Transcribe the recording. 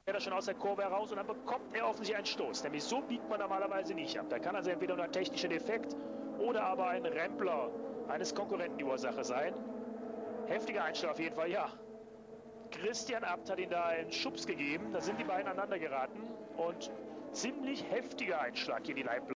er schon aus der Kurve heraus und dann bekommt er offensichtlich einen Stoß. Nämlich so biegt man normalerweise nicht ab. Da kann also entweder nur ein technischer Defekt oder aber ein Rempler eines Konkurrenten die Ursache sein. Heftiger Einschlag auf jeden Fall, ja. Christian Abt hat ihm da einen Schubs gegeben. Da sind die beiden aneinander geraten und ziemlich heftiger Einschlag hier in die Leitplanke.